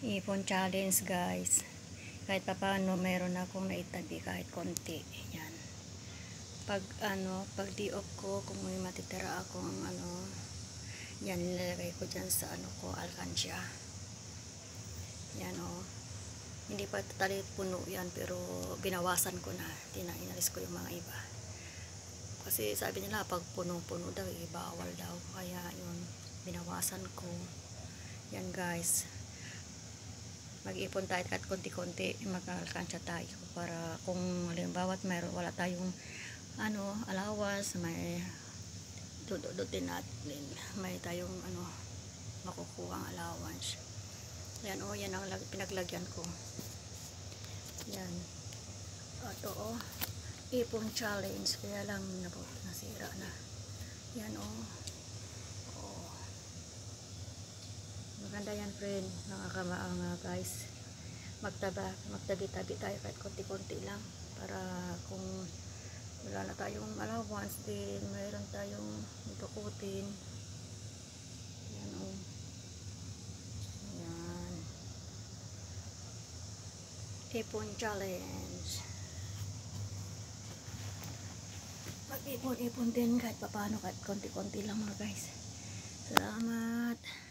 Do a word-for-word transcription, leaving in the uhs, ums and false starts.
Ipon challenge guys. Kahit papaano meron akong naitabi kahit konti. Yan. Pag ano, pag di-off ko, kung may matitira akong ano, yan nilalagay ko dyan sa ano ko, alkansya. Yan o. Oh. Hindi pa totally puno yan, pero binawasan ko na. Inalis ko yung mga iba. Kasi sabi nila pag puno-puno daw, eh, bawal daw. Kaya yun, binawasan ko. Yan guys. Mag-ipon tayo kahit konti-konti, mag-alkansya tayo para kung halimbawa mayroon wala tayong ano, allowance, may dududutin natin, may tayong ano, makukuha ang allowance. Yan o, oh, yan ang pinaglagyan ko. Yan. Ito o, oh, ipon challenge, kaya lang nasira na. Yan o. Oh. Maganda yan friend, nakakamaanga guys. Magtaba, magtabi-tabi tayo kahit konti-konti lang para kung wala na tayong allowance din, mayroon tayong itukutin. Yan o. Oh. Yan. Ipon challenge. Mag-ipon-ipon din kahit papaano, kahit konti-konti lang mga guys. Salamat.